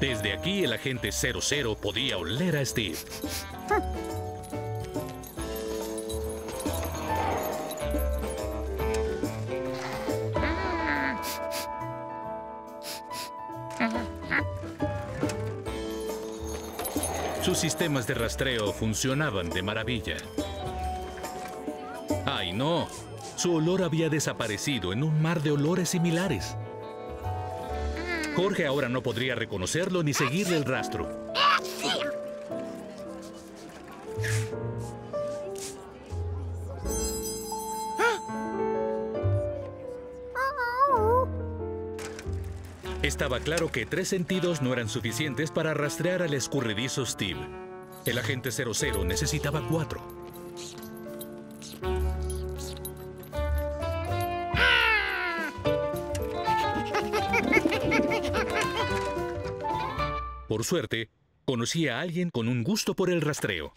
Desde aquí, el agente 00 podía oler a Steve. Sus sistemas de rastreo funcionaban de maravilla. ¡Ay, no! Su olor había desaparecido en un mar de olores similares. Jorge ahora no podría reconocerlo ni seguirle el rastro. Estaba claro que 3 sentidos no eran suficientes para rastrear al escurridizo Steve. El agente 00 necesitaba 4. Por suerte, conocí a alguien con un gusto por el rastreo.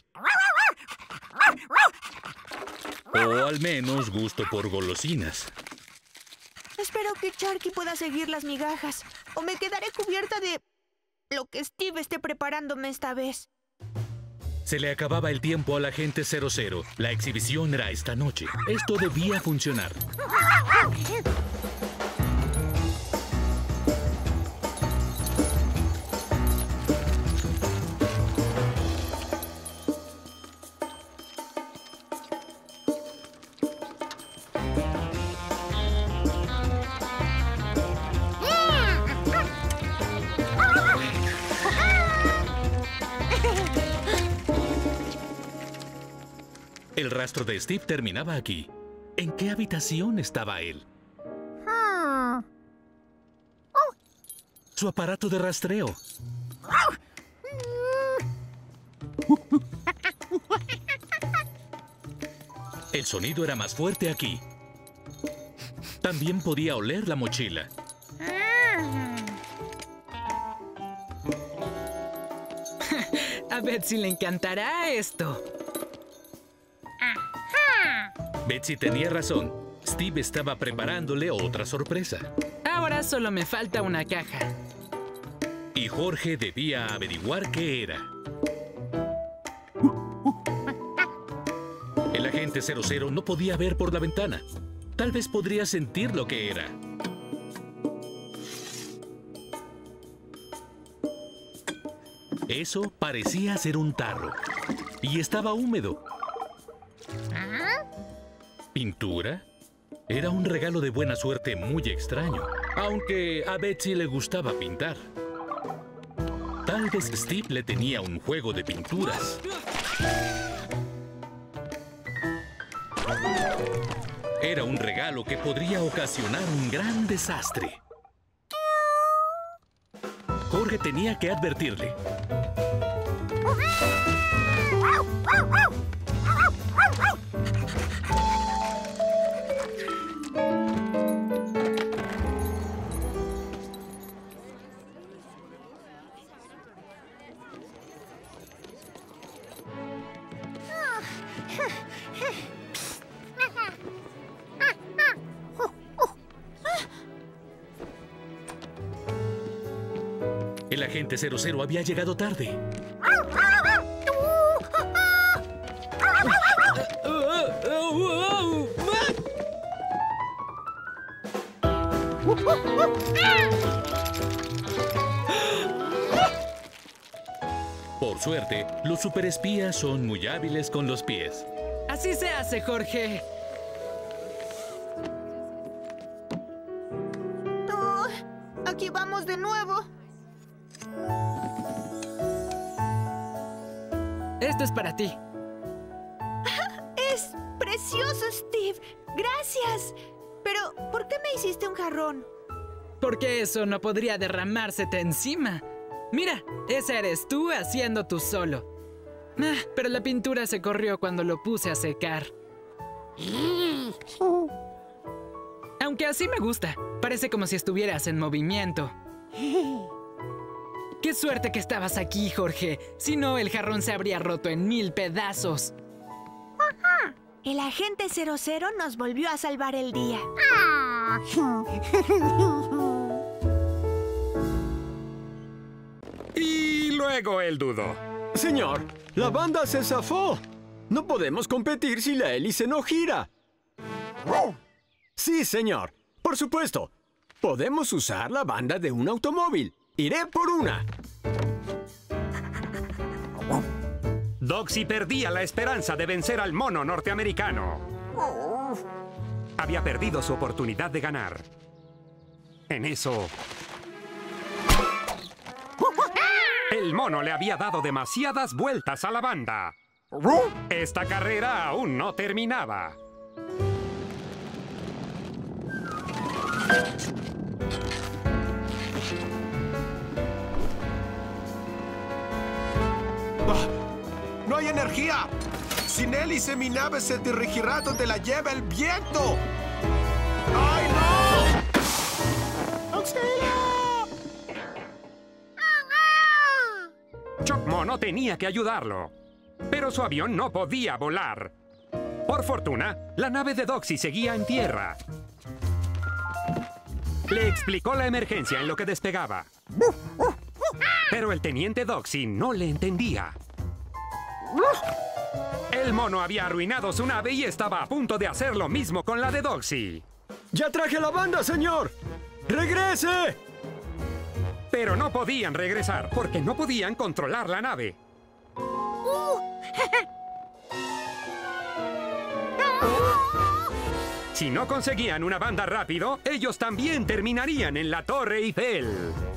O al menos gusto por golosinas. Espero que Sharky pueda seguir las migajas, o me quedaré cubierta de lo que Steve esté preparándome esta vez. Se le acababa el tiempo al agente 00. La exhibición era esta noche. Esto debía funcionar. El rastro de Steve terminaba aquí. ¿En qué habitación estaba él? Su aparato de rastreo. El sonido era más fuerte aquí. También podía oler la mochila. A Betsy le encantará esto. Betsy tenía razón. Steve estaba preparándole otra sorpresa. Ahora solo me falta una caja. Y Jorge debía averiguar qué era. El agente 00 no podía ver por la ventana. Tal vez podría sentir lo que era. Eso parecía ser un tarro. Y estaba húmedo. ¿Pintura? Era un regalo de buena suerte muy extraño. Aunque a Betsy le gustaba pintar. Tal vez Steve le tenía un juego de pinturas. Era un regalo que podría ocasionar un gran desastre. Jorge tenía que advertirle. El agente 00 había llegado tarde. Por suerte, los superespías son muy hábiles con los pies. Así se hace, Jorge. Aquí vamos de nuevo. Esto es para ti. ¡Es precioso, Steve! ¡Gracias! Pero, ¿por qué me hiciste un jarrón? Porque eso no podría derramársete encima. Mira, ese eres tú haciendo tú solo. Pero la pintura se corrió cuando lo puse a secar. Aunque así me gusta. Parece como si estuvieras en movimiento. ¡Qué suerte que estabas aquí, Jorge! Si no, el jarrón se habría roto en 1000 pedazos. El agente 00 nos volvió a salvar el día. Luego él dudó. Señor, la banda se zafó. No podemos competir si la hélice no gira. Sí, señor. Por supuesto. Podemos usar la banda de un automóvil. Iré por una. Doxy perdía la esperanza de vencer al mono norteamericano. Había perdido su oportunidad de ganar. En eso... el mono le había dado demasiadas vueltas a la banda. Esta carrera aún no terminaba. ¡No hay energía! Sin hélice mi nave se dirigirá donde la lleva el viento. ¡Ay, no! ¡Auxilio! Chuck Mono tenía que ayudarlo, pero su avión no podía volar. Por fortuna, la nave de Doxy seguía en tierra. Le explicó la emergencia en lo que despegaba. Pero el teniente Doxy no le entendía. El mono había arruinado su nave y estaba a punto de hacer lo mismo con la de Doxy. ¡Ya traje la banda, señor! ¡Regrese! Pero no podían regresar porque no podían controlar la nave. Si no conseguían una banda rápido, ellos también terminarían en la Torre Eiffel.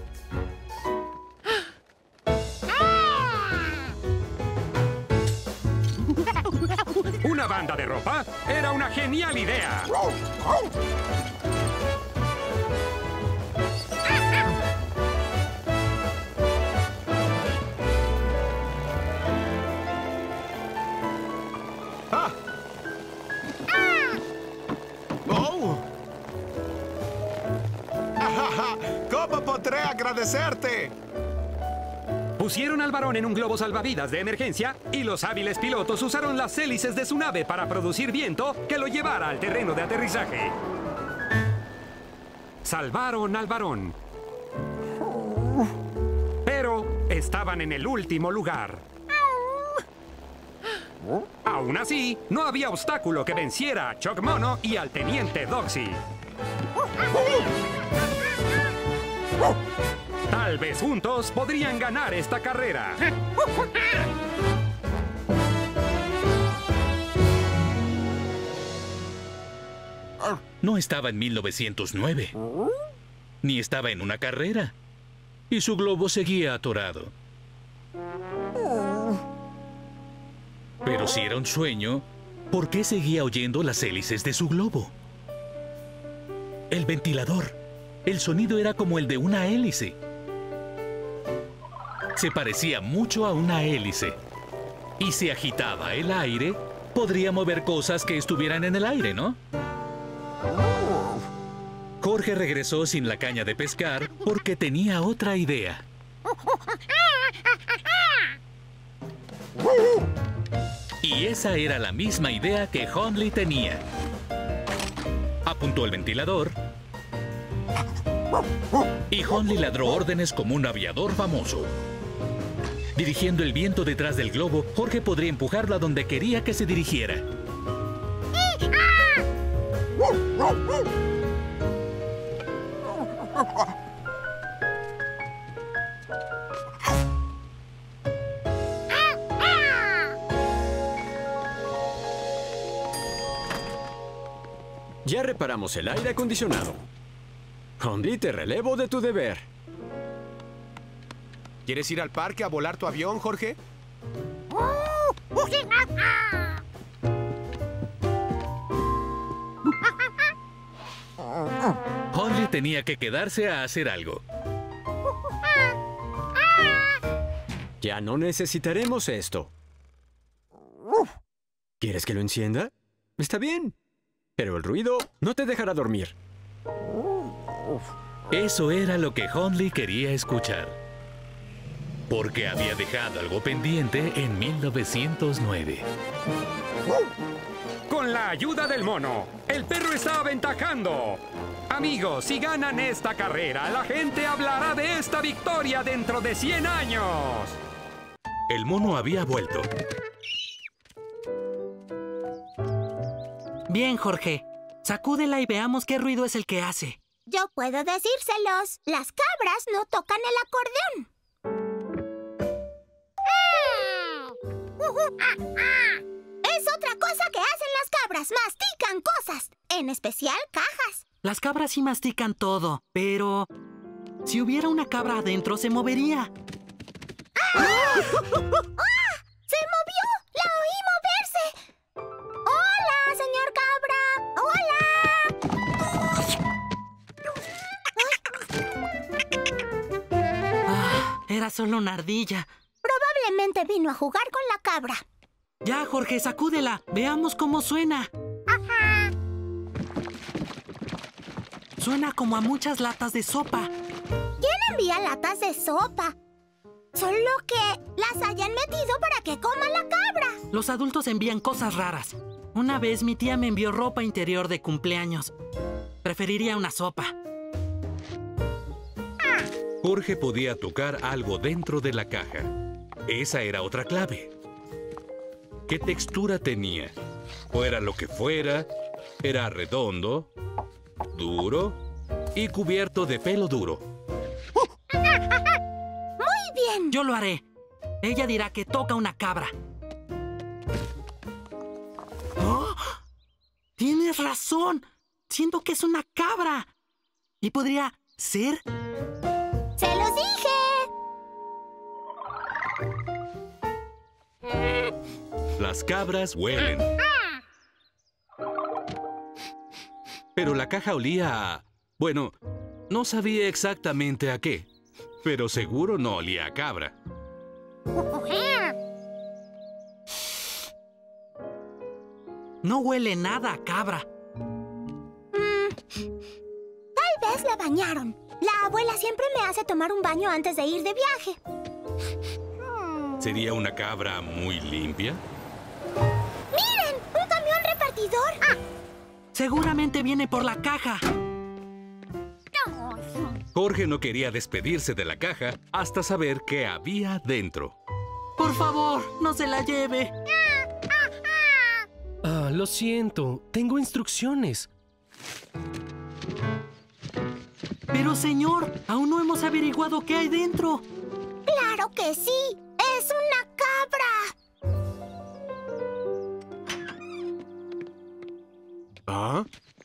Una banda de ropa era una genial idea. ¿Cómo podré agradecerte? Pusieron al varón en un globo salvavidas de emergencia y los hábiles pilotos usaron las hélices de su nave para producir viento que lo llevara al terreno de aterrizaje. Salvaron al varón. Pero estaban en el último lugar. Aún así, no había obstáculo que venciera a Chuck Mono y al teniente Doxy. Tal vez juntos podrían ganar esta carrera. No estaba en 1909. Ni estaba en una carrera. Y su globo seguía atorado. Pero si era un sueño, ¿por qué seguía oyendo las hélices de su globo? El ventilador. El sonido era como el de una hélice. Se parecía mucho a una hélice. Y si agitaba el aire, podría mover cosas que estuvieran en el aire, ¿no? Jorge regresó sin la caña de pescar porque tenía otra idea. Y esa era la misma idea que Hundley tenía. Apuntó el ventilador y Hundley ladró órdenes como un aviador famoso. Dirigiendo el viento detrás del globo, Jorge podría empujarlo a donde quería que se dirigiera. Ya reparamos el aire acondicionado. Hundley, te relevo de tu deber. ¿Quieres ir al parque a volar tu avión, Jorge? Hundley tenía que quedarse a hacer algo. Ya no necesitaremos esto. ¿Quieres que lo encienda? Está bien. Pero el ruido no te dejará dormir. Eso era lo que Hundley quería escuchar. Porque había dejado algo pendiente en 1909. Con la ayuda del mono, el perro estaba aventajando. Amigos, si ganan esta carrera, la gente hablará de esta victoria dentro de 100 años. El mono había vuelto. Bien, Jorge. Sacúdela y veamos qué ruido es el que hace. Yo puedo decírselos. Las cabras no tocan el acordeón. Es otra cosa que hacen las cabras. Mastican cosas, en especial cajas. Las cabras sí mastican todo, pero si hubiera una cabra adentro, se movería. ¡Ah! ¡Se movió! ¡La oí moverse! ¡Hola, señor cabra! Era solo una ardilla. Probablemente vino a jugar con la cabra. Ya, Jorge, sacúdela. Veamos cómo suena. Suena como a muchas latas de sopa. ¿Quién envía latas de sopa? Solo que las hayan metido para que coma la cabra. Los adultos envían cosas raras. Una vez mi tía me envió ropa interior de cumpleaños. Preferiría una sopa. Jorge podía tocar algo dentro de la caja. Esa era otra clave. ¿Qué textura tenía? Fuera lo que fuera, era redondo, duro y cubierto de pelo duro. ¡Muy bien! Yo lo haré. Ella dirá que toca una cabra. ¡Oh! ¡Tienes razón! Siento que es una cabra. ¿Y podría ser? ¡Se los dije! Las cabras huelen. Pero la caja olía a... Bueno, no sabía exactamente a qué, pero seguro no olía a cabra. No huele nada a cabra. Tal vez la bañaron. La abuela siempre me hace tomar un baño antes de ir de viaje. ¿Sería una cabra muy limpia? ¡Miren! ¡Un camión repartidor! Seguramente viene por la caja. Jorge no quería despedirse de la caja hasta saber qué había dentro. Por favor, no se la lleve. Lo siento. Tengo instrucciones. Pero, señor, aún no hemos averiguado qué hay dentro. ¡Claro que sí! ¡Es una cabra! ¿Ah?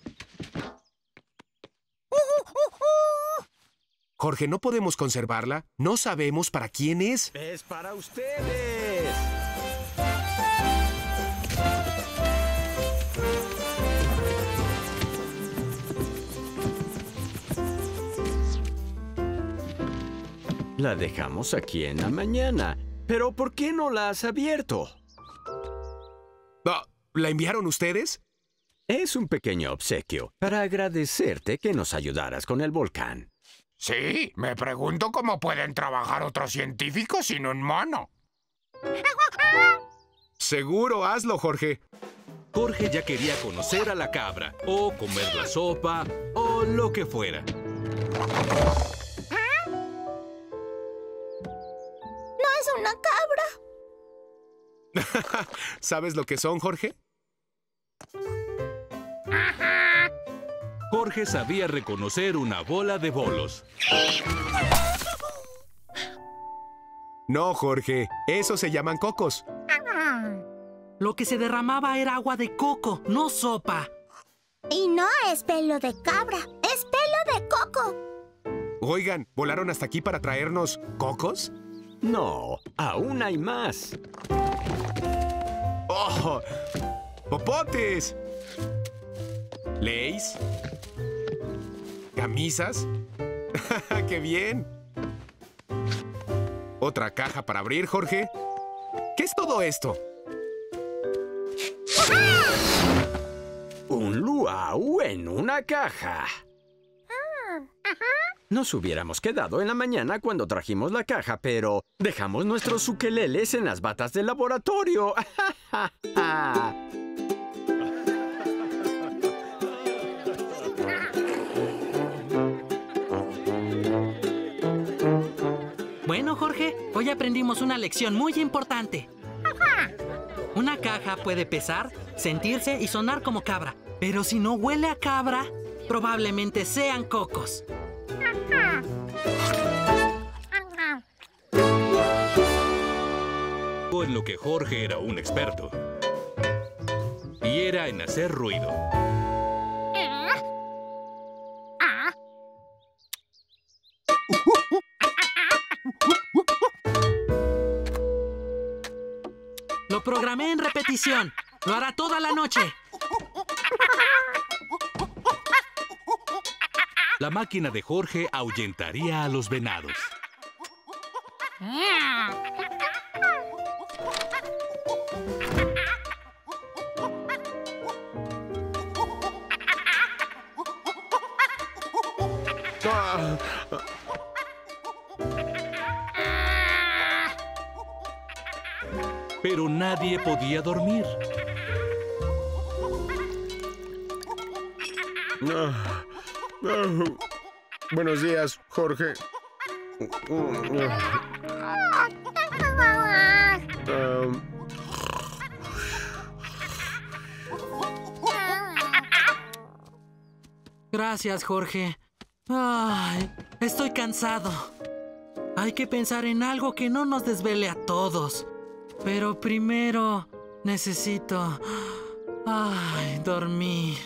Jorge, ¿no podemos conservarla? No sabemos para quién es. ¡Es para ustedes! La dejamos aquí en la mañana. ¿Pero por qué no la has abierto? ¿La enviaron ustedes? Es un pequeño obsequio para agradecerte que nos ayudaras con el volcán. Sí, me pregunto cómo pueden trabajar otros científicos sin un mono. Seguro, hazlo, Jorge. Jorge ya quería conocer a la cabra, o comer la sopa, o lo que fuera. ¡No es una cabra! ¿Sabes lo que son, Jorge? Jorge sabía reconocer una bola de bolos. No, Jorge. Esos se llaman cocos. Lo que se derramaba era agua de coco, no sopa. Y no es pelo de cabra, es pelo de coco. Oigan, ¿volaron hasta aquí para traernos cocos? No, aún hay más. ¡Oh! ¡Popotes! ¿Leis? ¿Camisas? ¡Qué bien! ¿Otra caja para abrir, Jorge? ¿Qué es todo esto? Un luau en una caja. Nos hubiéramos quedado en la mañana cuando trajimos la caja, pero dejamos nuestros ukeleles en las batas del laboratorio. Bueno, Jorge, hoy aprendimos una lección muy importante. Una caja puede pesar, sentirse y sonar como cabra. Pero si no huele a cabra, probablemente sean cocos. En lo que Jorge era un experto. Y era en hacer ruido. Lo programé en repetición. Lo hará toda la noche. La máquina de Jorge ahuyentaría a los venados. Pero nadie podía dormir. Buenos días, Jorge. Gracias, Jorge. Ay, estoy cansado. Hay que pensar en algo que no nos desvele a todos. Pero primero necesito... dormir.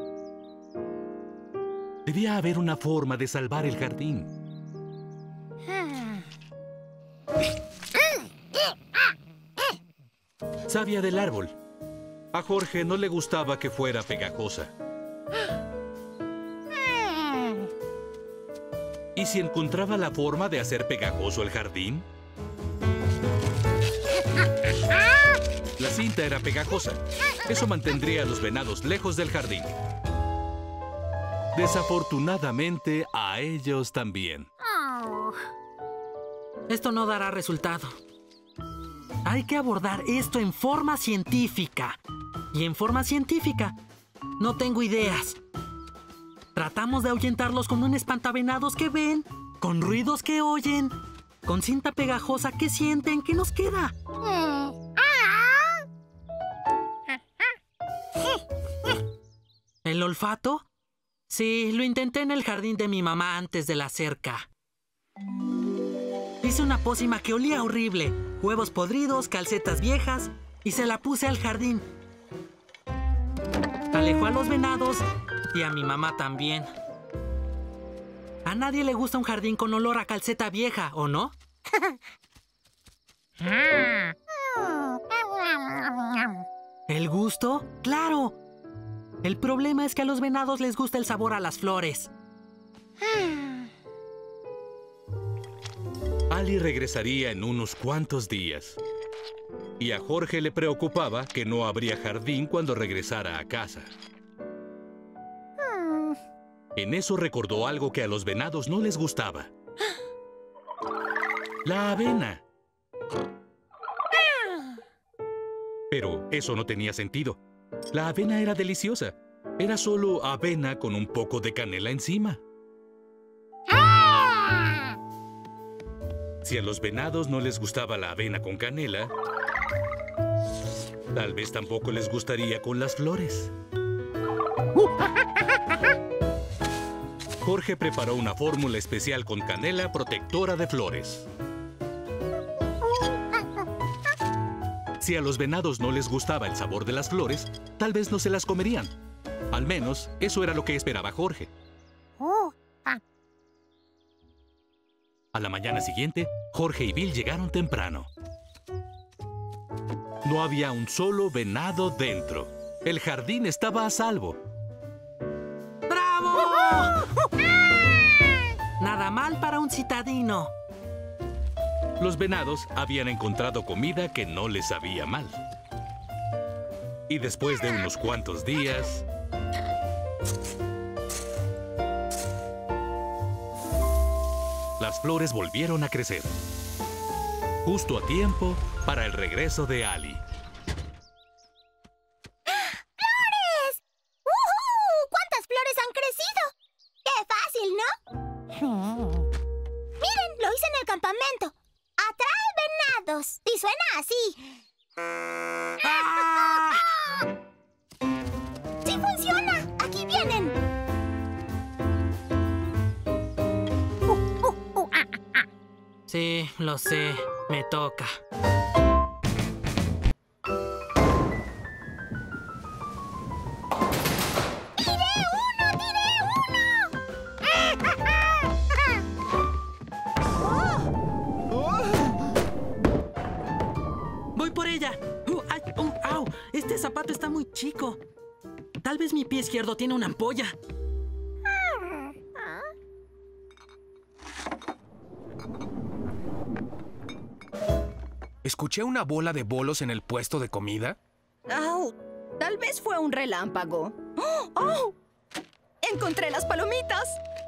Debía haber una forma de salvar el jardín. Savia del árbol. A Jorge no le gustaba que fuera pegajosa. ¿Y si encontraba la forma de hacer pegajoso el jardín? La cinta era pegajosa. Eso mantendría a los venados lejos del jardín. Desafortunadamente, a ellos también. Esto no dará resultado. Hay que abordar esto en forma científica. Y en forma científica, no tengo ideas. Tratamos de ahuyentarlos con un espantavenados que ven, con ruidos que oyen, con cinta pegajosa que sienten. ¿Qué nos queda? ¿El olfato? Sí, lo intenté en el jardín de mi mamá antes de la cerca. Hice una pócima que olía horrible. Huevos podridos, calcetas viejas, y se la puse al jardín. Alejó a los venados y a mi mamá también. A nadie le gusta un jardín con olor a calceta vieja, ¿o no? ¿El gusto? ¡Claro! El problema es que a los venados les gusta el sabor a las flores. Ali regresaría en unos cuantos días. Y a Jorge le preocupaba que no habría jardín cuando regresara a casa. En eso recordó algo que a los venados no les gustaba. La avena. Pero eso no tenía sentido. La avena era deliciosa. Era solo avena con un poco de canela encima. Si a los venados no les gustaba la avena con canela, tal vez tampoco les gustaría con las flores. Jorge preparó una fórmula especial con canela protectora de flores. Si a los venados no les gustaba el sabor de las flores, tal vez no se las comerían. Al menos, eso era lo que esperaba Jorge. A la mañana siguiente, Jorge y Bill llegaron temprano. No había un solo venado dentro. El jardín estaba a salvo. ¡Bravo! Nada mal para un citadino. Los venados habían encontrado comida que no les sabía mal. Y después de unos cuantos días... las flores volvieron a crecer. Justo a tiempo para el regreso de Ali. ¡Flores! ¡Uhú! ¿Cuántas flores han crecido? ¡Qué fácil!, ¿no? Miren, lo hice en el campamento. zapatos. Y suena así. ¡Sí funciona! ¡Aquí vienen! Sí, lo sé. Me toca. Voy por ella. ¡Ay! ¡Au! Este zapato está muy chico. Tal vez mi pie izquierdo tiene una ampolla. ¿Escuché una bola de bolos en el puesto de comida? ¡Au! Tal vez fue un relámpago. ¡Oh! ¡Encontré las palomitas!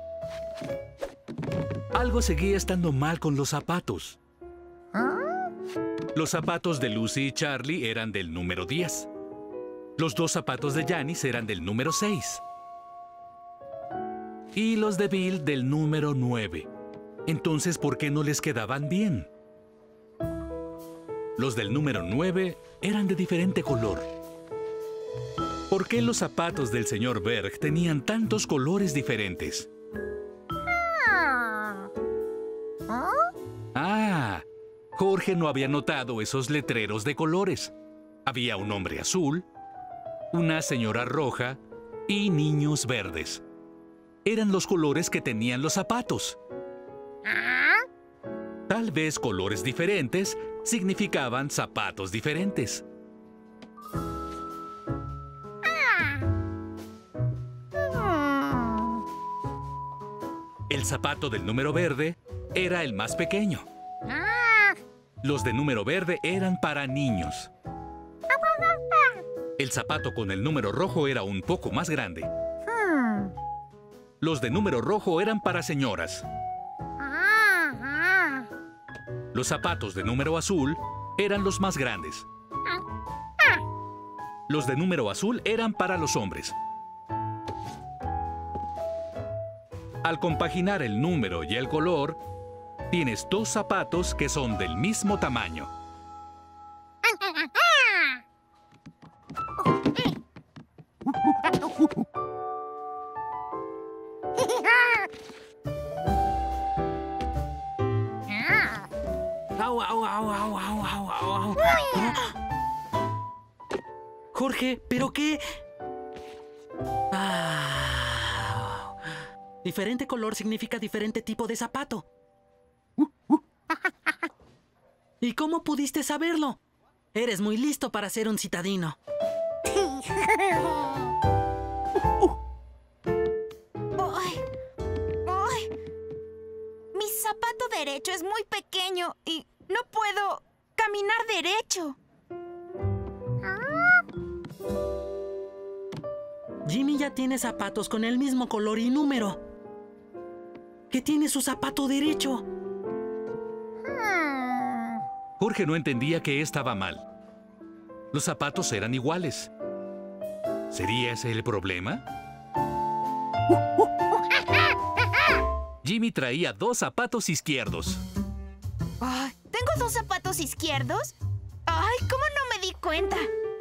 Algo seguía estando mal con los zapatos. Los zapatos de Lucy y Charlie eran del número 10. Los dos zapatos de Janice eran del número 6. Y los de Bill del número 9. Entonces, ¿por qué no les quedaban bien? Los del número 9 eran de diferente color. ¿Por qué los zapatos del señor Berg tenían tantos colores diferentes? Ah, Jorge no había notado esos letreros de colores. Había un hombre azul, una señora roja y niños verdes. Eran los colores que tenían los zapatos. Tal vez colores diferentes significaban zapatos diferentes. El zapato del número verde era el más pequeño. Los de número verde eran para niños. El zapato con el número rojo era un poco más grande. Los de número rojo eran para señoras. Los zapatos de número azul eran los más grandes. Los de número azul eran para los hombres. Al compaginar el número y el color, tienes dos zapatos que son del mismo tamaño. Au, au, au, au, au, au, au. Jorge, ¿pero qué? Diferente color significa diferente tipo de zapato. ¿Y cómo pudiste saberlo? Eres muy listo para ser un citadino. Mi zapato derecho es muy pequeño y no puedo caminar derecho. Jimmy ya tiene zapatos con el mismo color y número. ¿Qué tiene su zapato derecho? Jorge no entendía que estaba mal. Los zapatos eran iguales. ¿Sería ese el problema? Jimmy traía dos zapatos izquierdos. ¿Tengo dos zapatos izquierdos? ¡Ay, cómo no me di cuenta!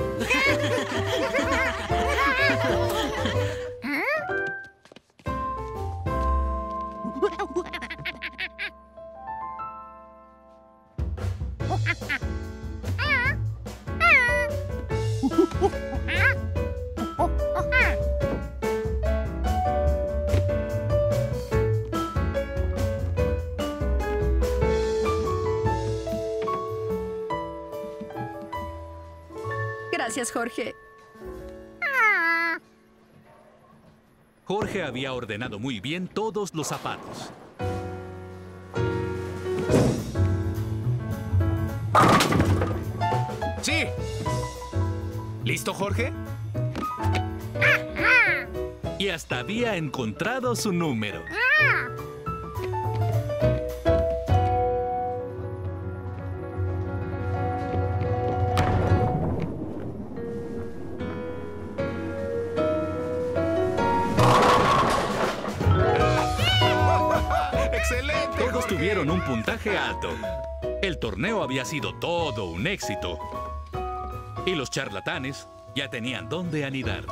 Gracias, Jorge. Jorge había ordenado muy bien todos los zapatos. ¡Sí! ¿Listo, Jorge? Y hasta había encontrado su número. ¡Excelente! Todos tuvieron un puntaje alto. El torneo había sido todo un éxito. Y los charlatanes ya tenían dónde anidar.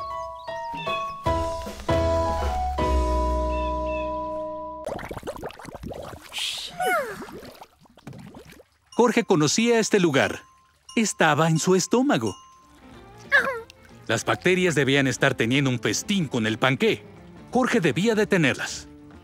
Jorge conocía este lugar. Estaba en su estómago. Las bacterias debían estar teniendo un festín con el panqué. Jorge debía detenerlas.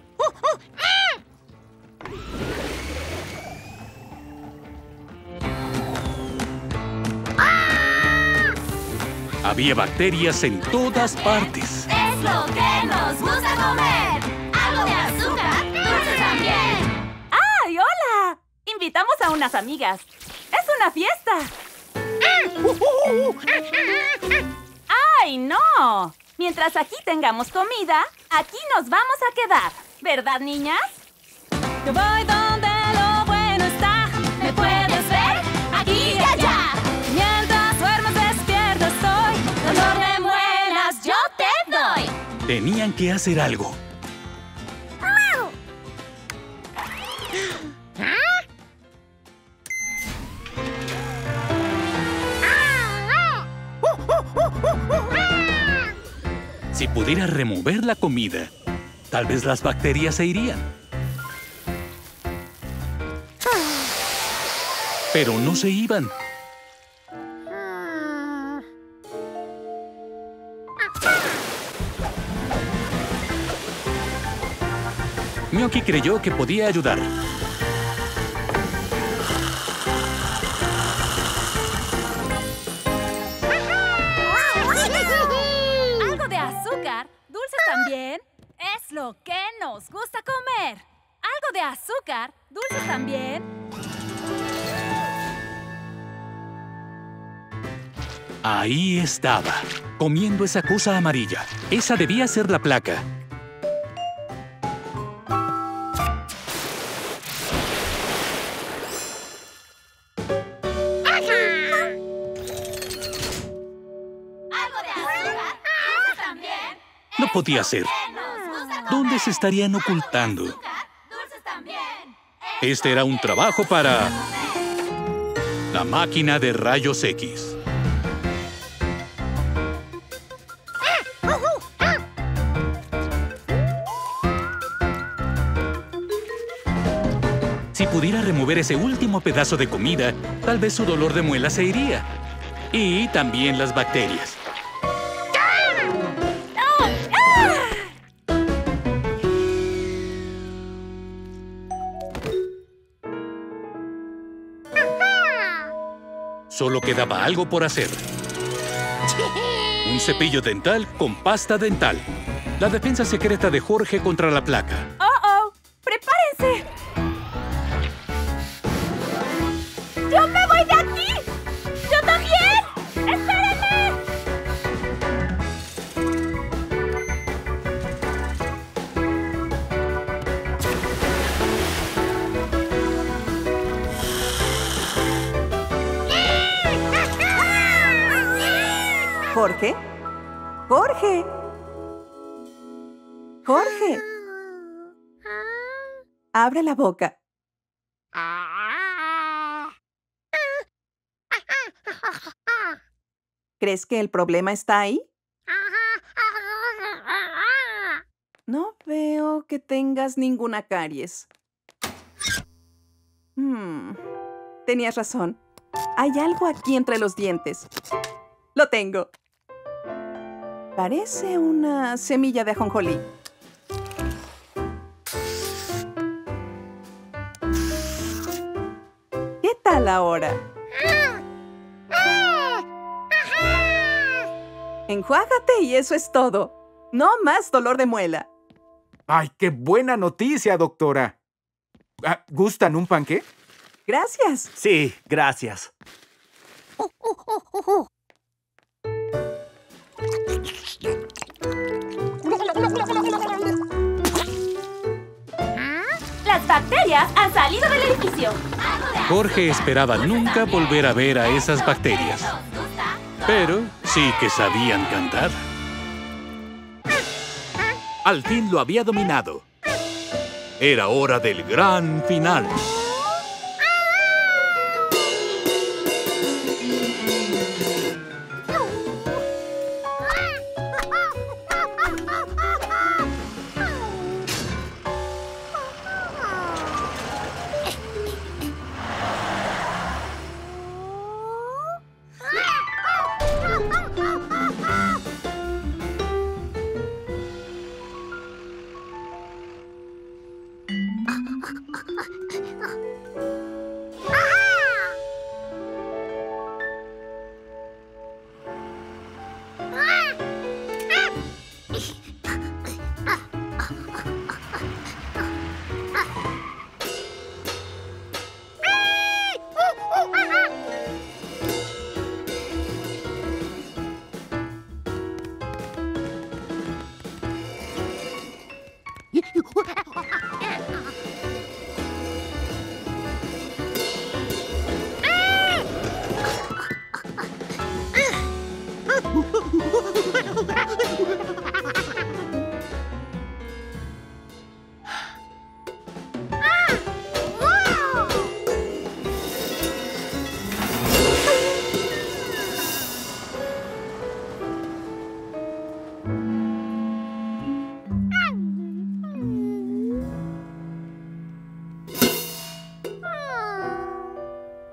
Había bacterias en todas partes. Es lo que nos gusta comer. Algo de azúcar, dulces también. ¡Ay, hola! Invitamos a unas amigas. ¡Es una fiesta! ¡Ay, no! Mientras aquí tengamos comida, aquí nos vamos a quedar. ¿Verdad, niñas? Yo voy donde lo bueno está. ¿Me puedes ver? Aquí y allá. Mientras duermes despierto estoy. Dolor de muelas yo te doy. Tenían que hacer algo. Si pudiera remover la comida, tal vez las bacterias se irían. Pero no se iban. Gnocchi creyó que podía ayudar. Algo de azúcar, dulces también. Es lo que nos gusta comer. Algo de azúcar, dulces también. Ahí estaba, comiendo esa cosa amarilla. Esa debía ser la placa. No podía ser. ¿Dónde se estarían ocultando? Este era un trabajo para la máquina de rayos X. Si pudiera remover ese último pedazo de comida, tal vez su dolor de muela se iría. Y también las bacterias. Solo quedaba algo por hacer. Un cepillo dental con pasta dental. La defensa secreta de Jorge contra la placa. ¡Oh! ¡Prepárense! ¡Yo me voy de aquí! ¡Yo también! ¡Espérenme! ¿Jorge? ¡Jorge! ¡Jorge! Abre la boca. ¿Crees que el problema está ahí? No veo que tengas ninguna caries. Tenías razón. Hay algo aquí entre los dientes. Lo tengo. Parece una semilla de ajonjolí. ¿Qué tal ahora? Enjuágate y eso es todo. No más dolor de muela. ¡Ay, qué buena noticia, doctora! ¿Gustan un panqué? Gracias. Sí, gracias. ¡Las bacterias han salido del edificio! Jorge esperaba nunca volver a ver a esas bacterias. Pero sí que sabían cantar. Al fin lo había dominado. Era hora del gran final.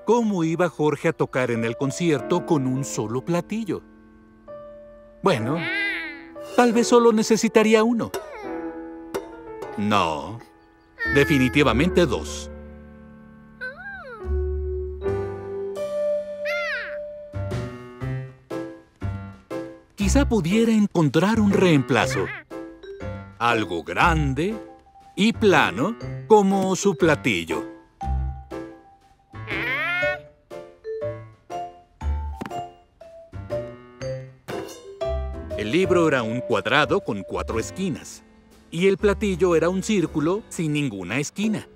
¿Cómo iba Jorge a tocar en el concierto con un solo platillo? Bueno, tal vez solo necesitaría uno. No, definitivamente 2. Quizá pudiera encontrar un reemplazo. Algo grande y plano como su platillo. El libro era un cuadrado con 4 esquinas. Y el platillo era un círculo sin ninguna esquina.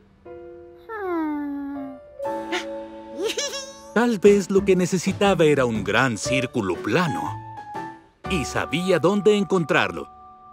Tal vez lo que necesitaba era un gran círculo plano. Y sabía dónde encontrarlo.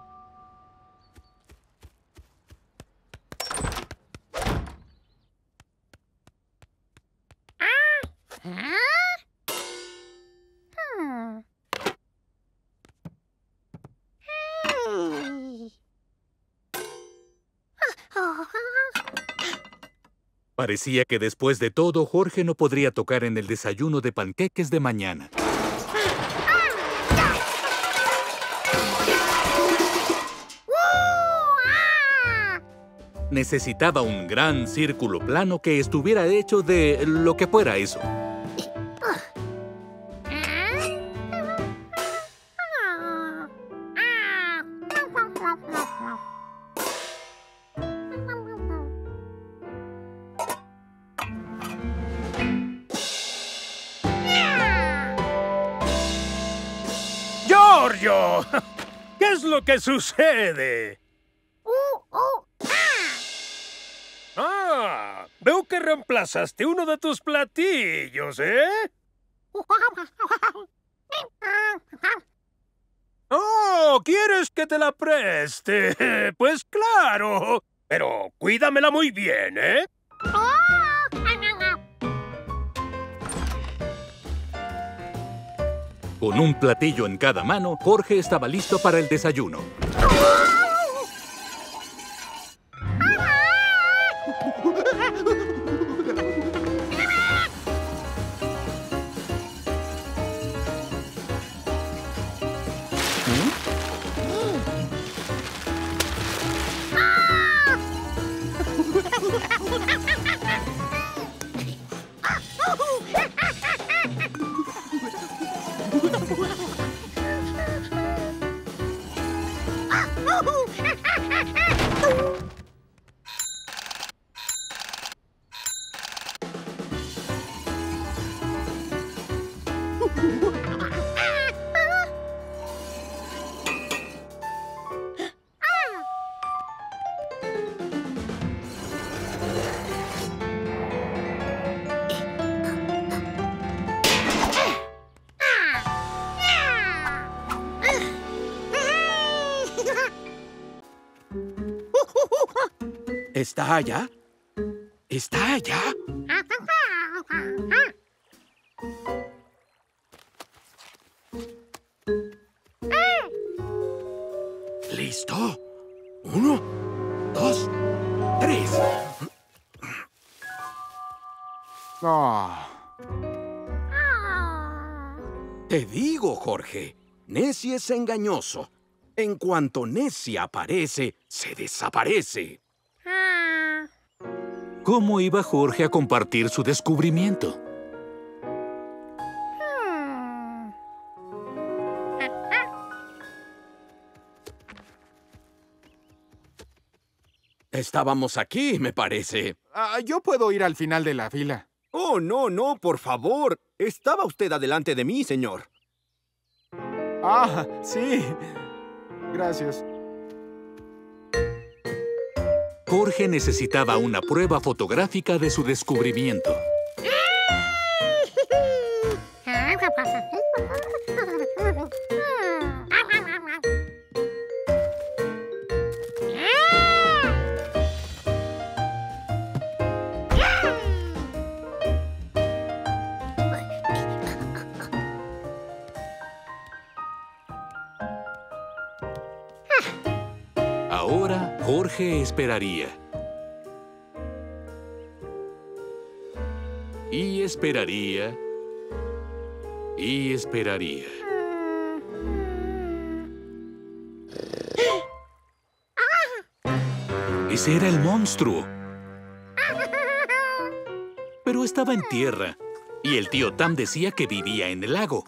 Parecía que después de todo, Jorge no podría tocar en el desayuno de panqueques de mañana. Necesitaba un gran círculo plano que estuviera hecho de lo que fuera eso. ¡Giorgio! ¿Qué es lo que sucede? Ah, veo que reemplazaste uno de tus platillos, ¿eh? ¡Oh! ¿Quieres que te la preste? Pues claro. Pero cuídamela muy bien, ¿eh? Con un platillo en cada mano, Jorge estaba listo para el desayuno. ¿Está allá? ¿Está allá? ¿Listo? 1, 2, 3. Te digo, Jorge, Nessie es engañoso. En cuanto Nessie aparece, se desaparece. ¿Cómo iba Jorge a compartir su descubrimiento? Estábamos aquí, me parece. Yo puedo ir al final de la fila. Oh, no, no, por favor. Estaba usted adelante de mí, señor. Ah, sí. Gracias. Jorge necesitaba una prueba fotográfica de su descubrimiento. Ahora, Jorge esperaría. Y esperaría. Y esperaría. Ese era el monstruo. Pero estaba en tierra. Y el tío Tam decía que vivía en el lago.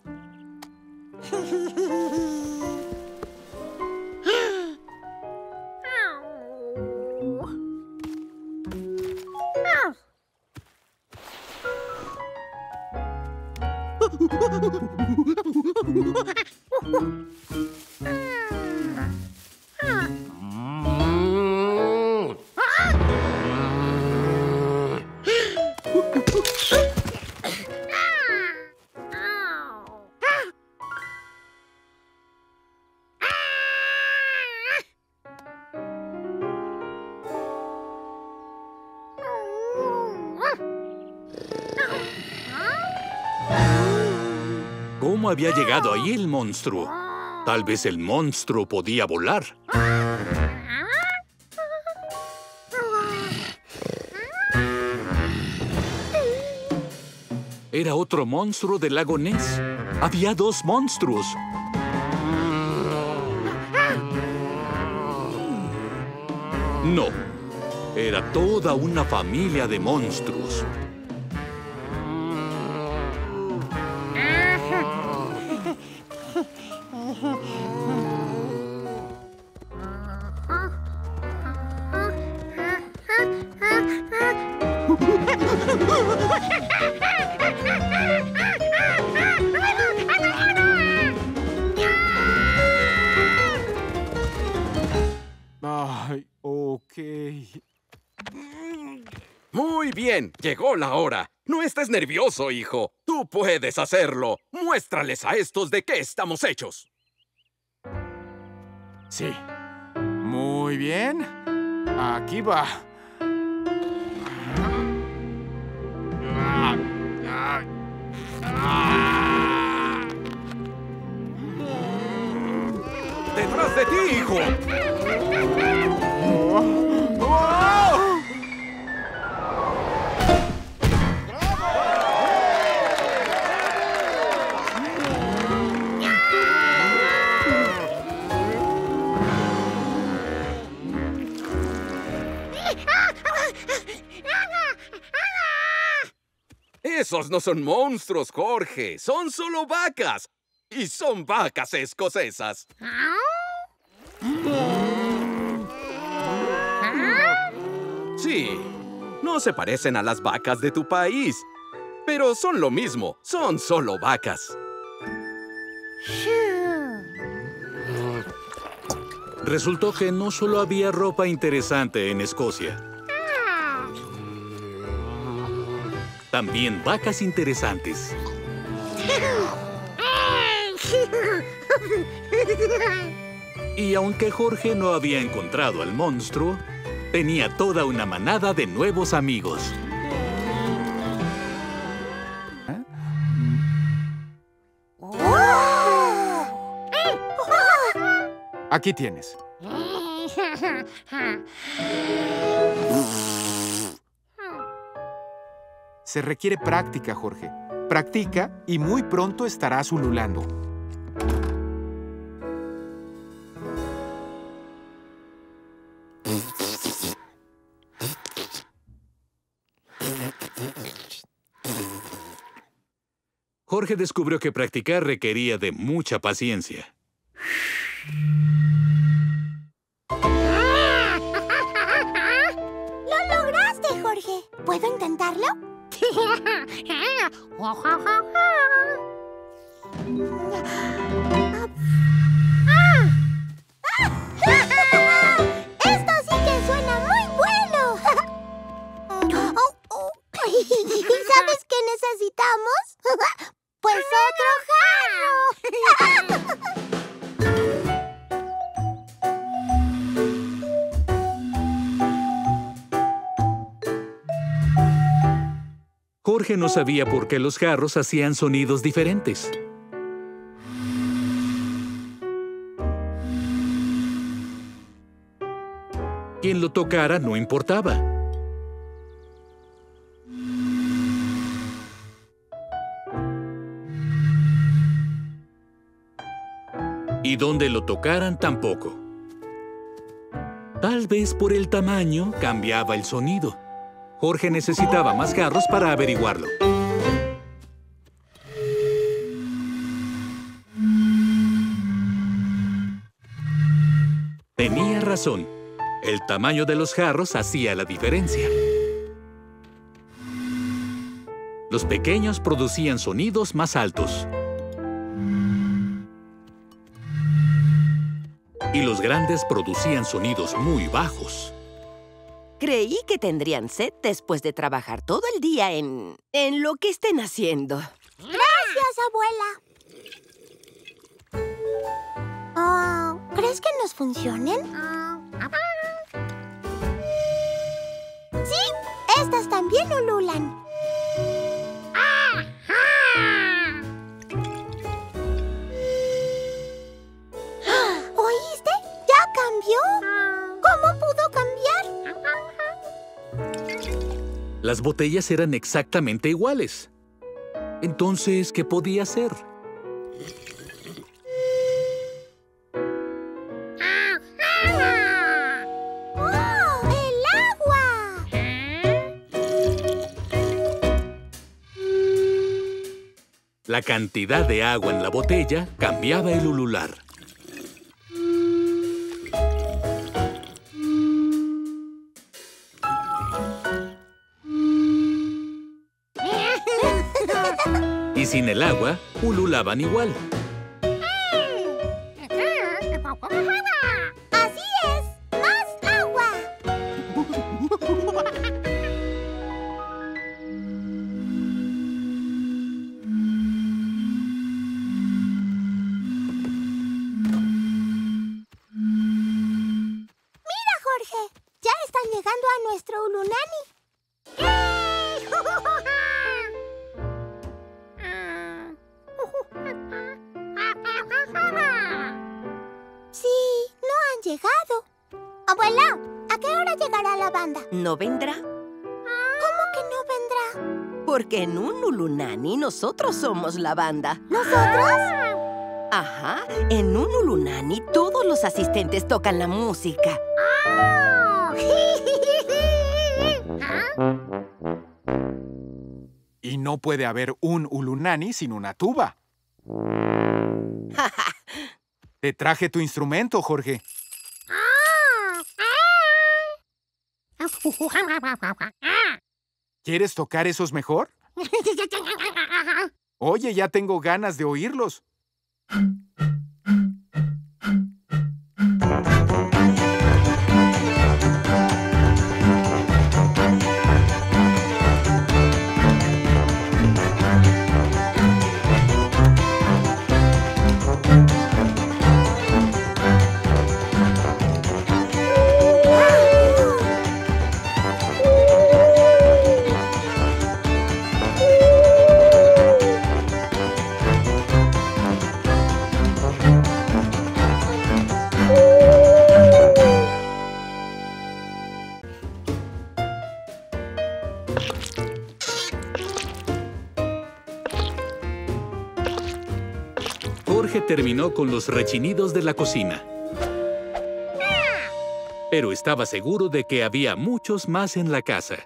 ¿Cómo había llegado ahí el monstruo? Tal vez el monstruo podía volar. Era otro monstruo del lago Ness. Había 2 monstruos. No. Era toda una familia de monstruos. Ay, ok. Muy bien, llegó la hora. No estés nervioso, hijo. Tú puedes hacerlo. Muéstrales a estos de qué estamos hechos. Sí. Muy bien. Aquí va. ¡Detrás de ti, hijo! Esos no son monstruos, Jorge. Son solo vacas. Y son vacas escocesas. Sí, no se parecen a las vacas de tu país. Pero son lo mismo. Son solo vacas. Resultó que no solo había ropa interesante en Escocia. También vacas interesantes. Y aunque Jorge no había encontrado al monstruo, tenía toda una manada de nuevos amigos. Aquí tienes. Se requiere práctica, Jorge. Practica y muy pronto estarás ululando. Jorge descubrió que practicar requería de mucha paciencia. ¡Lo lograste, Jorge! ¿Puedo intentarlo? ¡Esto sí que suena muy bueno! ¿Sabes qué necesitamos? ¡Pues otro jarro! Jorge no sabía por qué los jarros hacían sonidos diferentes. Quien lo tocara no importaba. Y donde lo tocaran tampoco. Tal vez por el tamaño cambiaba el sonido. Jorge necesitaba más jarros para averiguarlo. Tenía razón. El tamaño de los jarros hacía la diferencia. Los pequeños producían sonidos más altos. Y los grandes producían sonidos muy bajos. Creí que tendrían sed después de trabajar todo el día en lo que estén haciendo. Gracias, abuela. ¿Crees que nos funcionen? Sí, estas también ululan. ¿Oíste? ¡Ya cambió! ¿Cómo pudo cambiar? Las botellas eran exactamente iguales. Entonces, ¿qué podía hacer? La cantidad de agua en la botella cambiaba el ulular. Y sin el agua, ululaban igual. ¡Así es! ¡Más agua! ¡Mira, Jorge! Ya están llegando a nuestro ulunani. Sí, no han llegado. Abuela, ¿a qué hora llegará la banda? ¿No vendrá? ¿Cómo que no vendrá? Porque en un ulunani nosotros somos la banda. ¿Nosotros? Ajá, en un ulunani todos los asistentes tocan la música. Y no puede haber un ulunani sin una tuba. Te traje tu instrumento, Jorge. ¿Quieres tocar esos mejor? Oye, ya tengo ganas de oírlos. Jorge terminó con los rechinidos de la cocina. Pero estaba seguro de que había muchos más en la casa.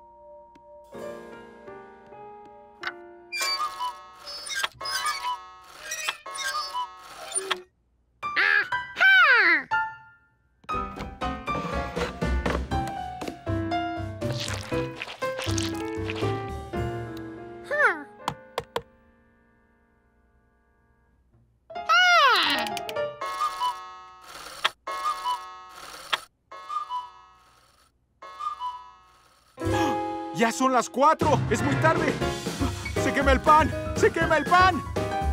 ¡Ya son las 4! ¡Es muy tarde! ¡Se quema el pan! ¡Se quema el pan!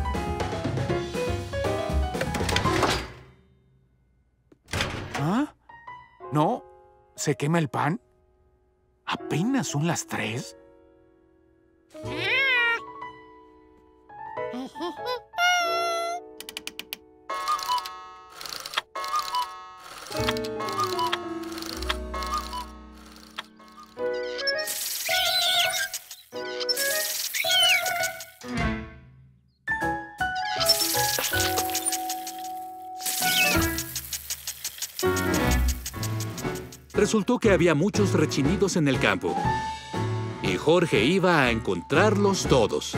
¿Ah? ¿No? ¿Se quema el pan? ¿Apenas son las 3? Resultó que había muchos rechinidos en el campo. Y Jorge iba a encontrarlos todos.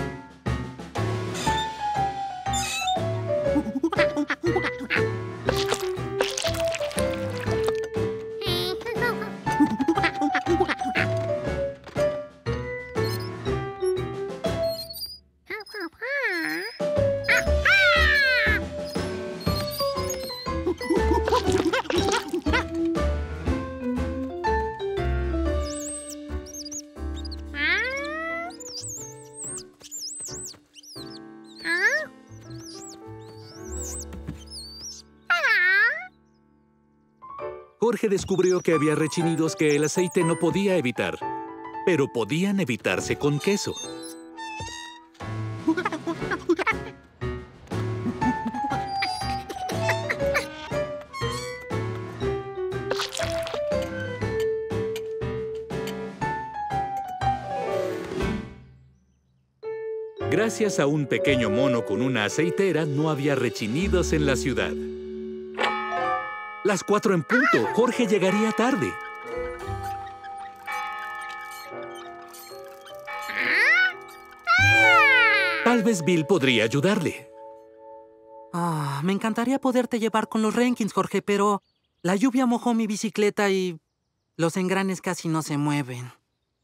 Jorge descubrió que había rechinidos que el aceite no podía evitar, pero podían evitarse con queso. Gracias a un pequeño mono con una aceitera, no había rechinidos en la ciudad. Las 4 en punto. Jorge llegaría tarde. Tal vez Bill podría ayudarle. Me encantaría poderte llevar con los Rankins, Jorge, pero la lluvia mojó mi bicicleta y los engranes casi no se mueven.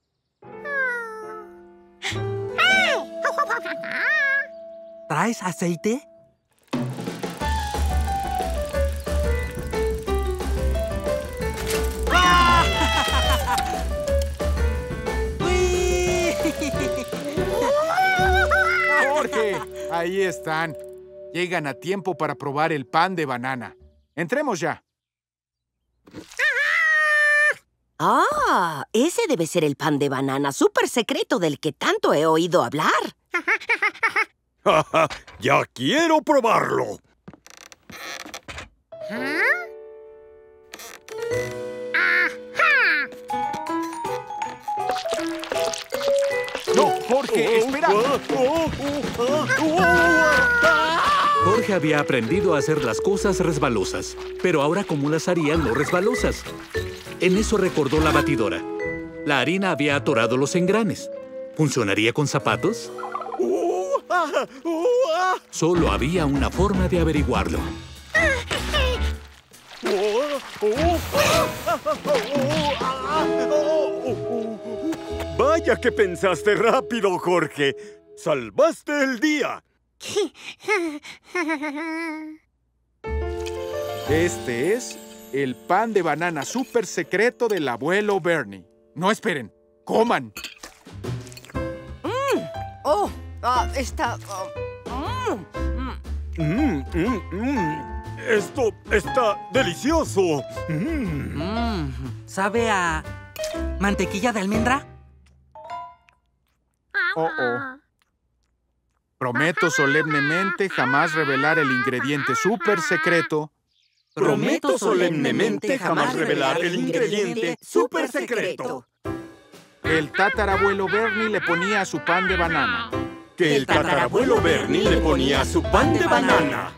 ¿Traes aceite? ¡Jorge! Ahí están. Llegan a tiempo para probar el pan de banana. Entremos ya. ¡Ah! Ese debe ser el pan de banana súper secreto del que tanto he oído hablar. ¡Ya quiero probarlo! ¡No, Jorge! ¡Espera! Jorge había aprendido a hacer las cosas resbalosas, pero ahora cómo las haría no resbalosas. En eso recordó la batidora. La harina había atorado los engranes. ¿Funcionaría con zapatos? Solo había una forma de averiguarlo. Vaya que pensaste rápido, Jorge. ¡Salvaste el día! Este es el pan de banana súper secreto del abuelo Bernie. No esperen, coman. Está... Esto está delicioso. ¿Sabe a mantequilla de almendra? Prometo solemnemente jamás revelar el ingrediente súper secreto. Prometo solemnemente jamás revelar el ingrediente súper secreto. El tatarabuelo Bernie le ponía a su pan de banana. Que el tatarabuelo Bernie le ponía a su pan de banana.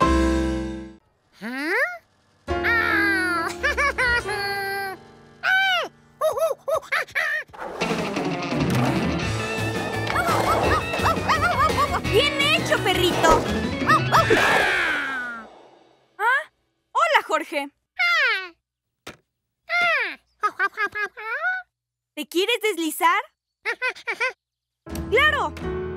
¡Bien hecho, perrito! ¡Hola, Jorge! ¿Te quieres deslizar? ¡Claro!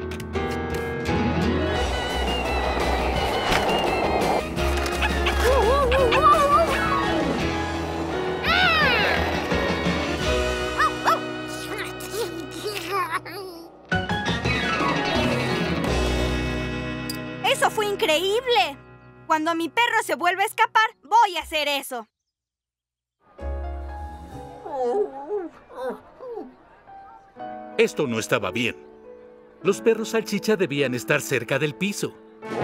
¡Eso fue increíble! Cuando mi perro se vuelva a escapar, voy a hacer eso. Esto no estaba bien. Los perros salchicha debían estar cerca del piso.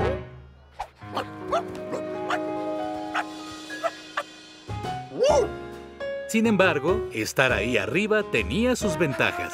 Sin embargo, estar ahí arriba tenía sus ventajas.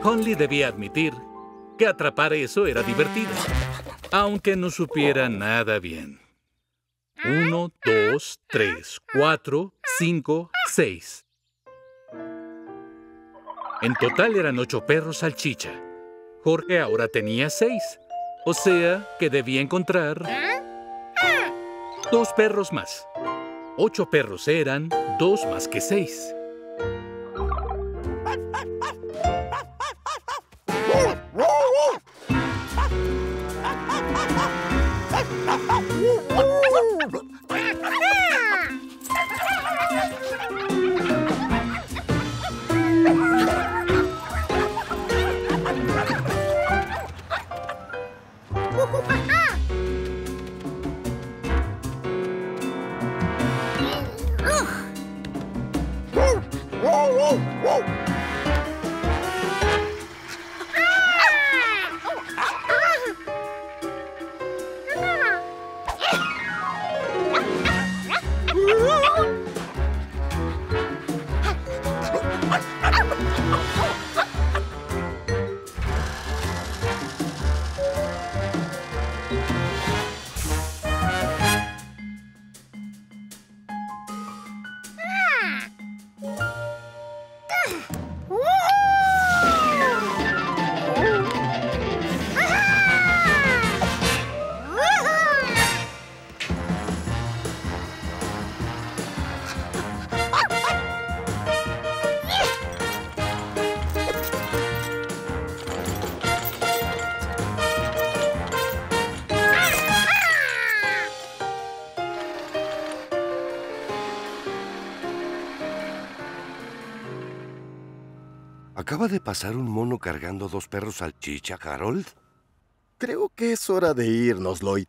Conley debía admitir que atrapar eso era divertido, aunque no supiera nada bien. 1, 2, 3, 4, 5, 6. En total eran 8 perros salchicha. Jorge ahora tenía 6, o sea que debía encontrar 2 perros más. 8 perros eran 2 más que 6. ¿Acaba de pasar un mono cargando 2 perros salchicha, Harold? Creo que es hora de irnos, Lloyd.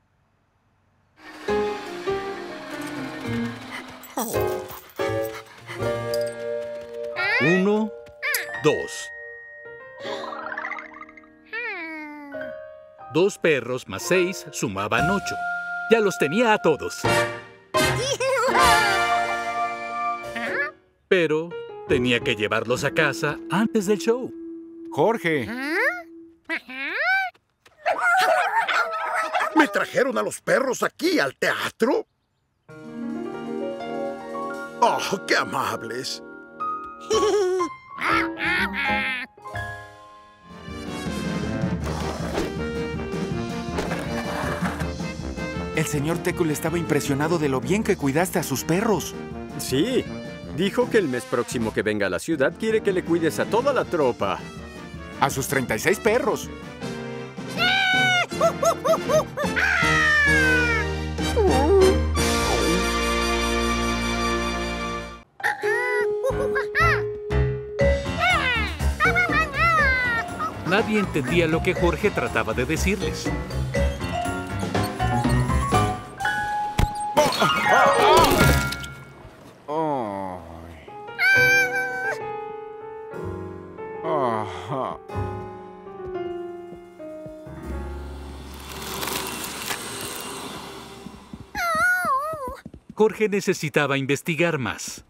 Uno, 2. 2 perros más 6 sumaban 8. Ya los tenía a todos. Pero tenía que llevarlos a casa antes del show. Jorge. ¿Me trajeron a los perros aquí al teatro? ¡Oh, qué amables! El señor Teckle estaba impresionado de lo bien que cuidaste a sus perros. Sí. Dijo que el mes próximo que venga a la ciudad quiere que le cuides a toda la tropa. A sus 36 perros. Nadie entendía lo que Jorge trataba de decirles. Jorge necesitaba investigar más.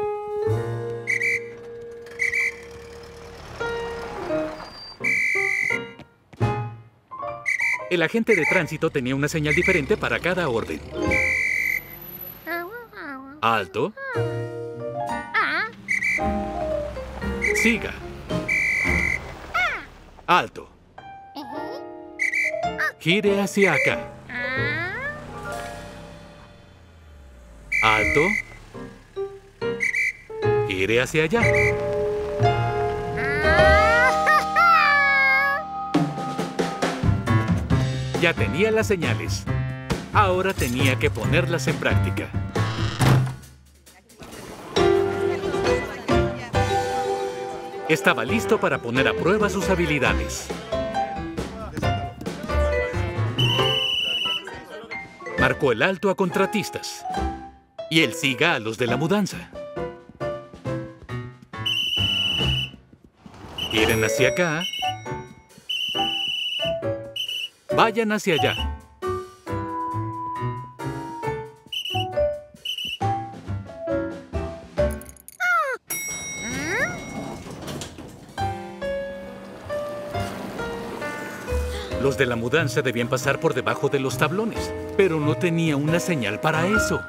El agente de tránsito tenía una señal diferente para cada orden. Alto. Siga. Alto. Gire hacia acá. Alto. Gire hacia allá. Ya tenía las señales. Ahora tenía que ponerlas en práctica. Estaba listo para poner a prueba sus habilidades. Marcó el alto a contratistas y el siga a los de la mudanza. Giren hacia acá. Vayan hacia allá. Los de la mudanza debían pasar por debajo de los tablones, pero no tenía una señal para eso.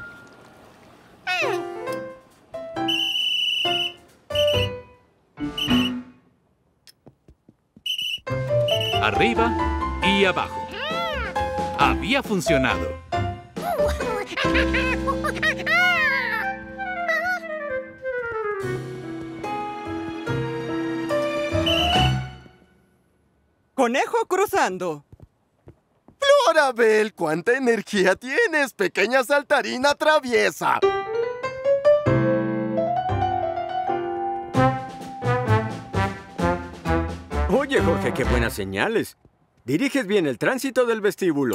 Arriba y abajo. Había funcionado. Conejo cruzando. Florabel, ¿cuánta energía tienes, pequeña saltarina traviesa? Oye, Jorge, qué buenas señales. Diriges bien el tránsito del vestíbulo.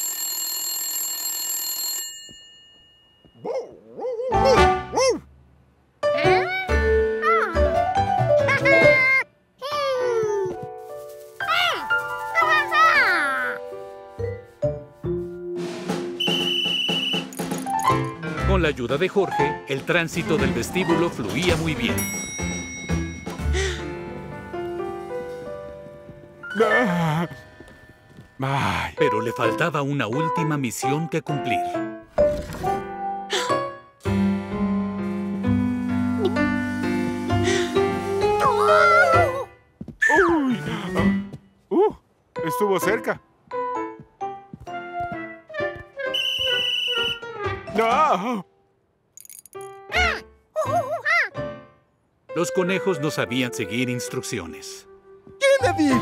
Con la ayuda de Jorge, el tránsito del vestíbulo fluía muy bien. Pero le faltaba una última misión que cumplir. Estuvo cerca. ¡No! Los conejos no sabían seguir instrucciones. ¡Kennedy!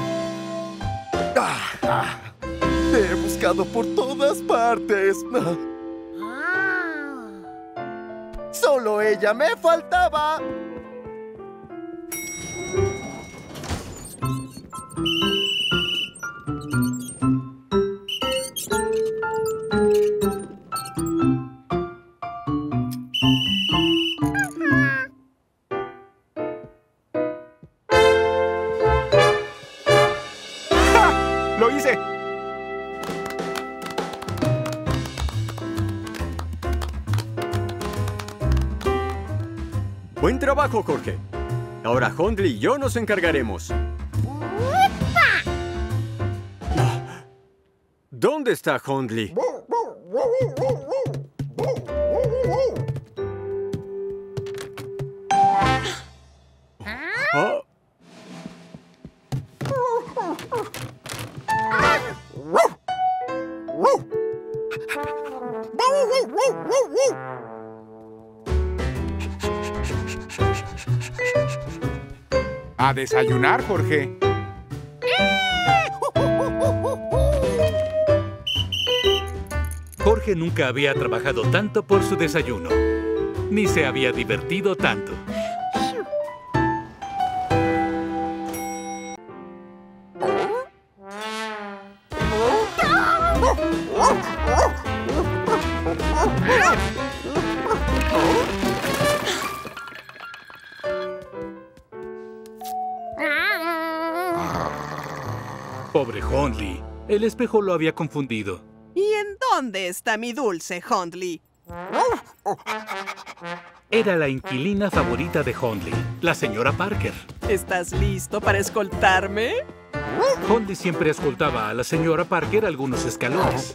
Te he buscado por todas partes. Solo ella me faltaba. ¡Lo hice! Buen trabajo, Jorge. Ahora Hundley y yo nos encargaremos. ¿Dónde está Hundley? ¿Oh? A desayunar, Jorge. Jorge nunca había trabajado tanto por su desayuno, ni se había divertido tanto. Pobre Hundley. El espejo lo había confundido. ¿Y en dónde está mi dulce, Hundley? Era la inquilina favorita de Hundley, la señora Parker. ¿Estás listo para escoltarme? Hundley siempre escoltaba a la señora Parker algunos escalones.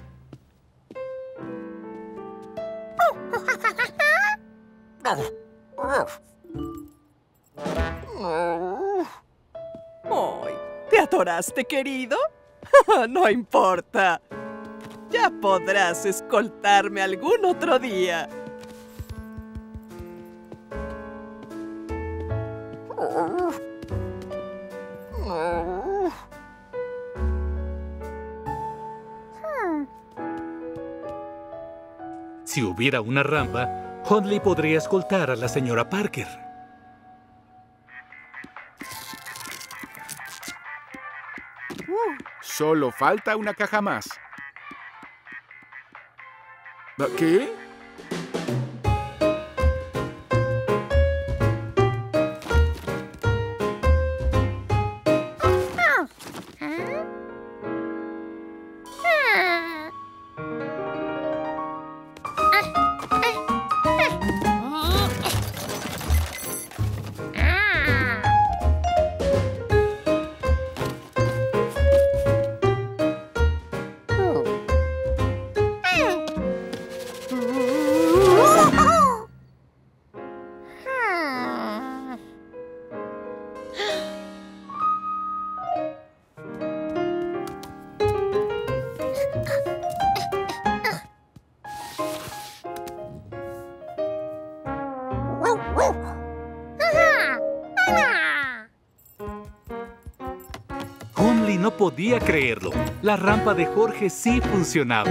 ¡Ay! ¿Te atoraste, querido? No importa. Ya podrás escoltarme algún otro día. Si hubiera una rampa, Hundley podría escoltar a la señora Parker. Solo falta una caja más. ¿Qué? podía creerlo. La rampa de Jorge sí funcionaba.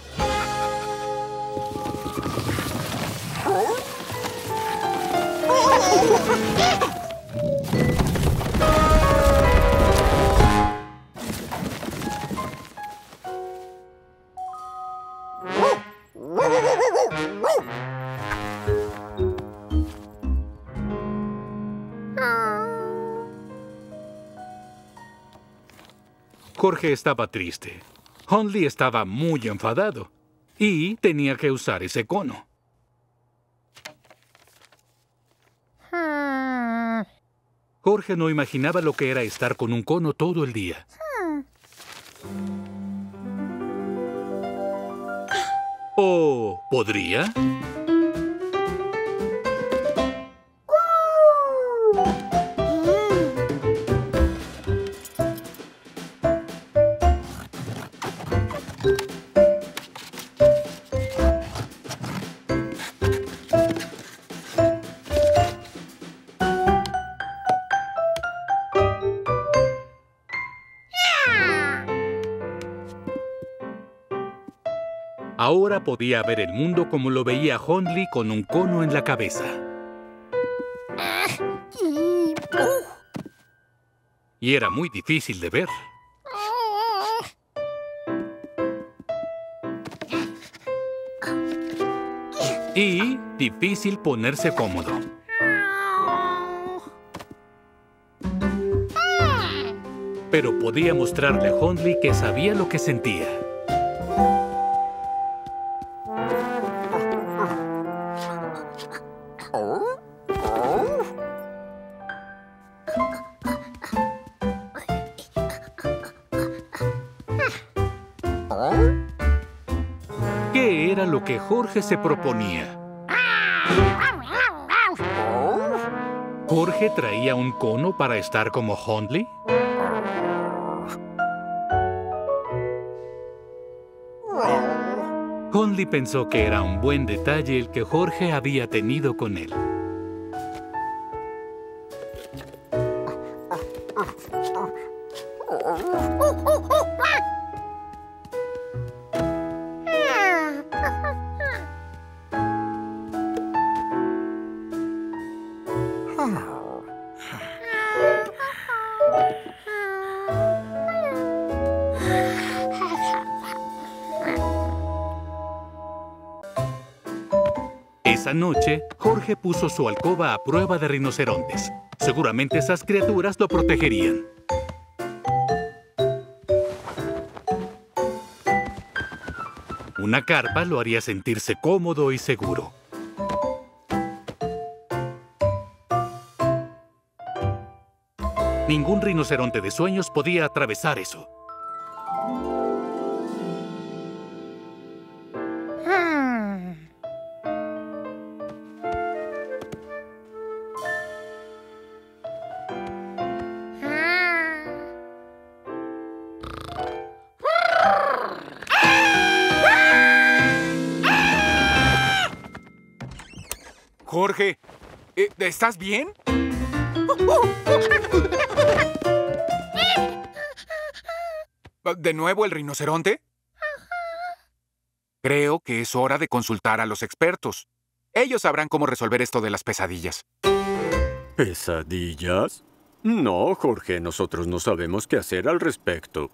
Jorge estaba triste. Hundley estaba muy enfadado. Y tenía que usar ese cono. Jorge no imaginaba lo que era estar con un cono todo el día. ¿O podría? Ahora podía ver el mundo como lo veía Hundley con un cono en la cabeza. Y era muy difícil de ver. Y difícil ponerse cómodo. Pero podía mostrarle a Hundley que sabía lo que sentía. ¿Qué era lo que Jorge se proponía? ¿Jorge traía un cono para estar como Hundley? Hundley pensó que era un buen detalle el que Jorge había tenido con él. Esa noche, Jorge puso su alcoba a prueba de rinocerontes. Seguramente esas criaturas lo protegerían. Una carpa lo haría sentirse cómodo y seguro. Ningún rinoceronte de sueños podía atravesar eso. Jorge, ¿estás bien? ¿De nuevo el rinoceronte? Creo que es hora de consultar a los expertos. Ellos sabrán cómo resolver esto de las pesadillas. ¿Pesadillas? No, Jorge, nosotros no sabemos qué hacer al respecto.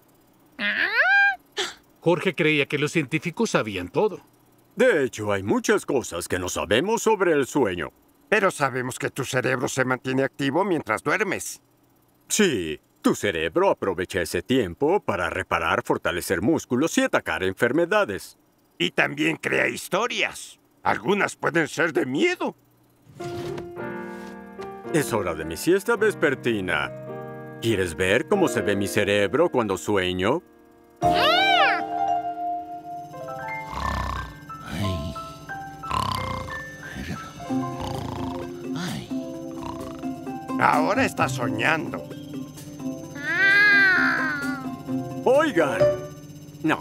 Jorge creía que los científicos sabían todo. De hecho, hay muchas cosas que no sabemos sobre el sueño. Pero sabemos que tu cerebro se mantiene activo mientras duermes. Sí, tu cerebro aprovecha ese tiempo para reparar, fortalecer músculos y atacar enfermedades. Y también crea historias. Algunas pueden ser de miedo. Es hora de mi siesta vespertina. ¿Quieres ver cómo se ve mi cerebro cuando sueño? Ahora está soñando. Oigan. No.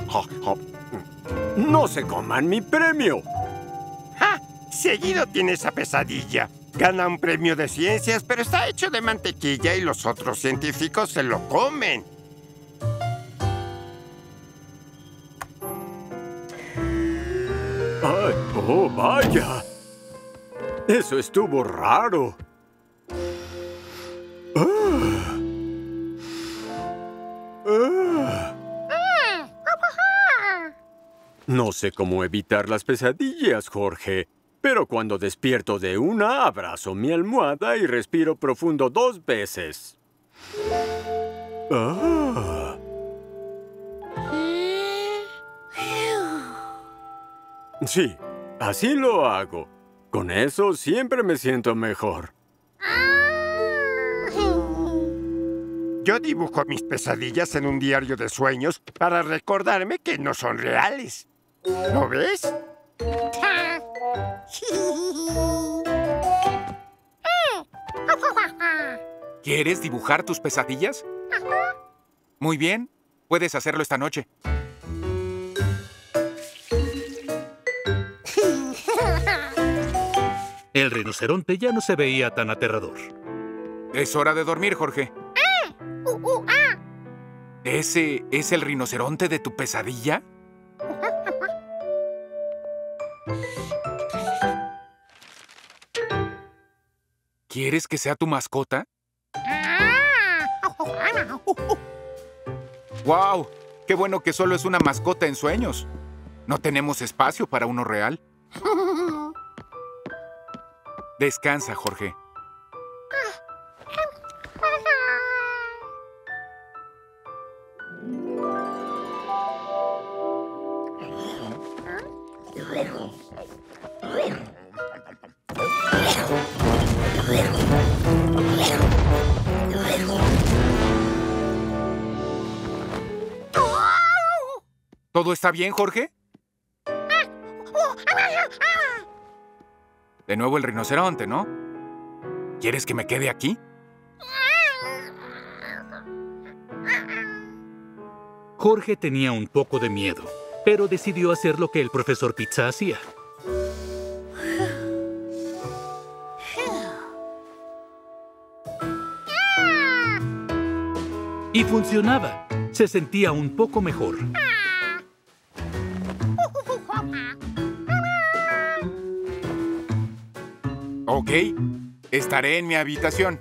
No se coman mi premio. ¡Ja! Seguido tiene esa pesadilla. Gana un premio de ciencias, pero está hecho de mantequilla y los otros científicos se lo comen. ¡Ay! ¡Oh, vaya! Eso estuvo raro. No sé cómo evitar las pesadillas, Jorge. Pero cuando despierto de una, abrazo mi almohada y respiro profundo 2 veces. Sí, así lo hago. Con eso siempre me siento mejor. Yo dibujo mis pesadillas en un diario de sueños para recordarme que no son reales. ¿Lo ves? ¿Quieres dibujar tus pesadillas? Muy bien, puedes hacerlo esta noche. El rinoceronte ya no se veía tan aterrador. Es hora de dormir, Jorge. ¿Ese es el rinoceronte de tu pesadilla? ¿Quieres que sea tu mascota? ¡Guau! ¡Qué bueno que solo es una mascota en sueños! No tenemos espacio para uno real. Descansa, Jorge. ¿Todo está bien, Jorge? De nuevo el rinoceronte, ¿no? ¿Quieres que me quede aquí? Jorge tenía un poco de miedo, pero decidió hacer lo que el profesor Pizza hacía. Y funcionaba. Se sentía un poco mejor. Ok, estaré en mi habitación.